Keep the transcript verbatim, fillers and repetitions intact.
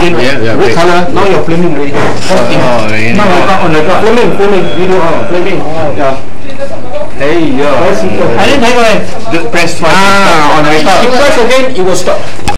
again. Yeah, yeah. Red color. Now you're flaming already. Oh, really? Now on the top. Flaming, flaming. Video. Oh, flaming. Yeah. Hey, yeah. I didn't take away. Press twice. Ah, on the top. If press again, it will stop.